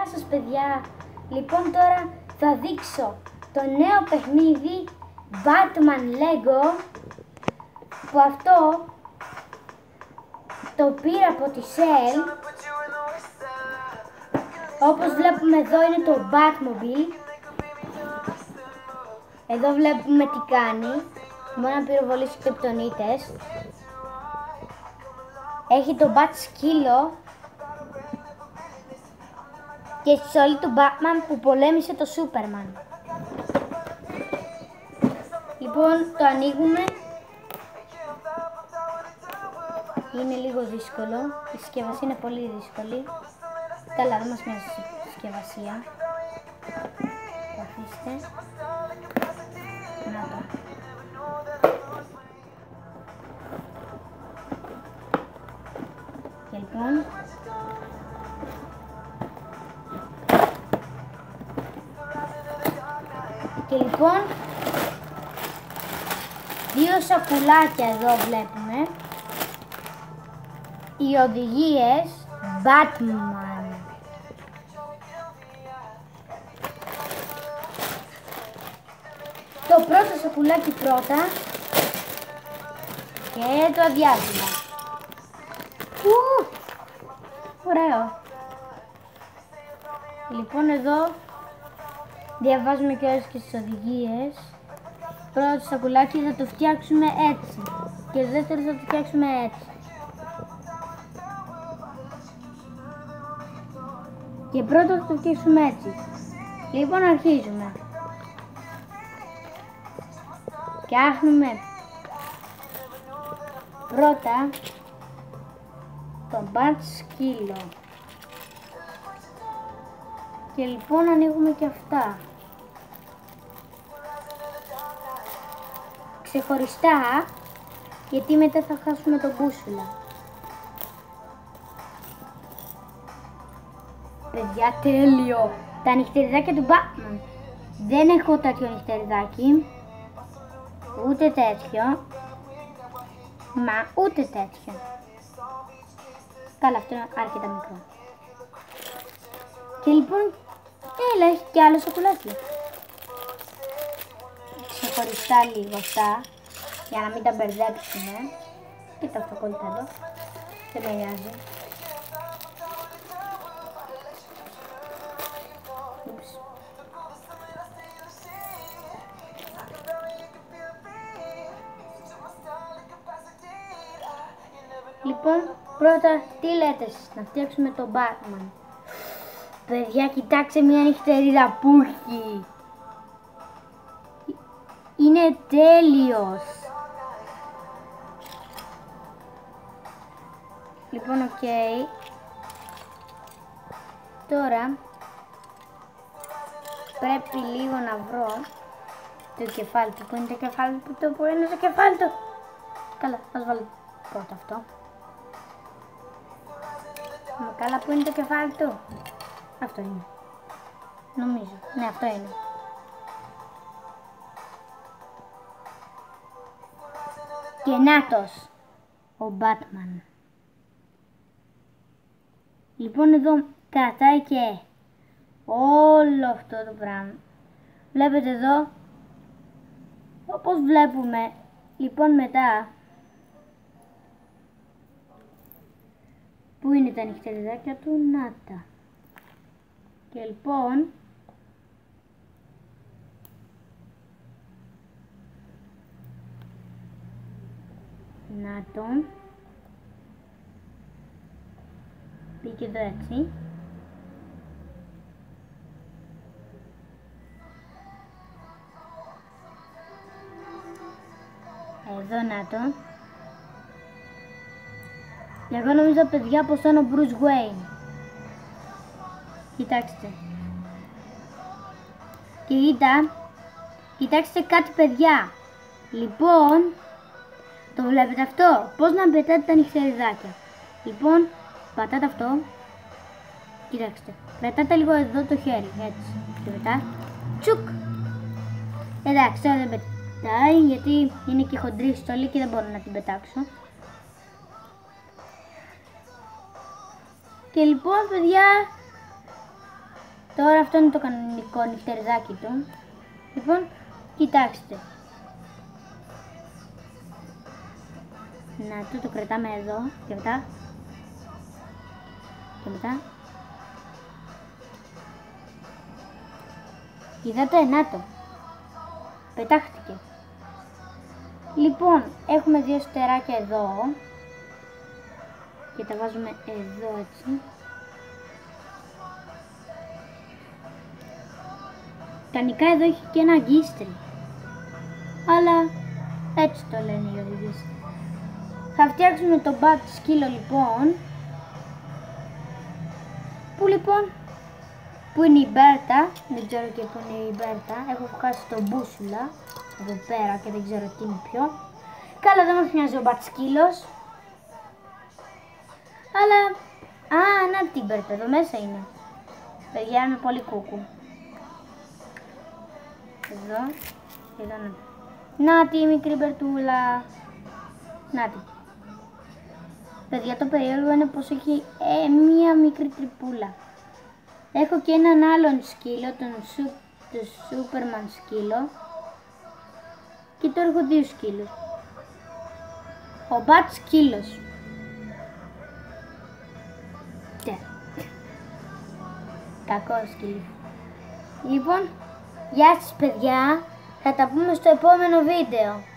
Γεια σας παιδιά, λοιπόν τώρα θα δείξω το νέο παιχνίδι Batman Lego που αυτό το πήρα από τη Shell. Όπως βλέπουμε εδώ είναι το Batmobile. Εδώ βλέπουμε τι κάνει, μπορεί να πυροβολήσει κρυπτονίτες. Έχει το Bat σκύλο και στη στολή του Batman που πολέμησε το Superman. Λοιπόν, το ανοίγουμε. Είναι λίγο δύσκολο, η συσκευασία είναι πολύ δύσκολη. Καλά, δεν μας μοιάζει η συσκευασία. Αφήστε. Να το. Και λοιπόν, δύο σακουλάκια εδώ βλέπουμε. Οι οδηγίες Batman. Το πρώτο σακουλάκι πρώτα και το αδειάζουμε. Ωραίο. Λοιπόν, εδώ διαβάζουμε και όλες και τις οδηγίες. Πρώτο σακουλάκι θα το φτιάξουμε έτσι και το δεύτερο θα το φτιάξουμε έτσι. Και πρώτο θα το φτιάξουμε έτσι. Λοιπόν, αρχίζουμε. Φτιάχνουμε πρώτα το Bat σκύλο. Και λοιπόν ανοίγουμε και αυτά. Ξεχωριστά, γιατί μετά θα χάσουμε τον μπούσουλα. Παιδιά, τέλειο! Τα νυχτεριδάκια του Batman. Δεν έχω τέτοιο νυχτεριδάκι. Ούτε τέτοιο. Μα ούτε τέτοιο. Καλά, αυτό είναι αρκετά μικρό. Και λοιπόν, έλα, έχει και άλλο σοκολάτι. Ξεχωριστά λίγο αυτά, για να μην τα μπερδέψουμε. Και τα αυτοκόλλητα εδώ. Δεν με νοιάζει. Λοιπόν, πρώτα τι λέτε εσείς, να φτιάξουμε τον Batman. Παιδιά, κοιτάξτε μια νυχτερίδα που έχει. Είναι τέλειος. Λοιπόν, οκ. Τώρα πρέπει λίγο να βρω το κεφάλι του. Πού είναι το κεφάλι του, πού είναι το κεφάλι του. Καλά, ας βάλω πρώτα αυτό. Μα καλά, πού είναι το κεφάλι του. Αυτό είναι. Νομίζω. Ναι, αυτό είναι. Και νάτος ο Batman. Λοιπόν, εδώ κρατάει και όλο αυτό το πράγμα. Βλέπετε εδώ, όπως βλέπουμε. Λοιπόν, μετά, πού είναι τα νυχτεριδάκια του, νάτα. Και λοιπόν, να τον πήγε εδώ έτσι. Εδώ να τον. Και εγώ νομίζω, παιδιά, πως είναι ο Bruce Wayne. Κοιτάξτε. Και κοιτάξτε κάτι, παιδιά. Λοιπόν, το βλέπετε αυτό, πώς να πετάτε τα νυχτεριδάκια. Λοιπόν, πατάτε αυτό. Κοιτάξτε, κρατάτε λίγο εδώ το χέρι, έτσι. Και μετά, τσουκ. Εντάξει, τώρα δεν πετάει, γιατί είναι και χοντρή στολή και δεν μπορώ να την πετάξω. Και λοιπόν, παιδιά, Τώρα αυτό είναι το κανονικό νυχτεριδάκι του. Λοιπόν, κοιτάξτε. Να το κρατάμε εδώ και μετά. Και μετά. Είδατε, να το. Πετάχτηκε. Λοιπόν, έχουμε δύο στεράκια εδώ. Και τα βάζουμε εδώ έτσι. Κανονικά εδώ έχει και ένα αγκίστρι. Αλλά έτσι το λένε οι οδηγείς. Θα φτιάξουμε το μπατ σκύλο λοιπόν. Πού είναι η Μπέρτα, δεν ξέρω και πού είναι η Μπέρτα. Έχω χάσει το μπούσουλα εδώ πέρα και δεν ξέρω τι είναι ποιο. Καλά, δεν μας νοιάζει ο μπατ σκύλος. Αλλά, να την Μπέρτα, εδώ μέσα είναι. Παιδιά, είμαι πολύ κούκου. Εδώ να τη η μικρή Μπερτούλα. Να τη. Παιδιά, το περίεργο είναι πως έχει μία μικρή τρυπούλα. Έχω και έναν άλλον σκύλο, τον Σούπερμαν σκύλο. Και τώρα έχω δύο σκύλους. Ο μπατ σκύλος. Κακό σκύλο. Λοιπόν, γεια σας παιδιά. Θα τα πούμε στο επόμενο βίντεο.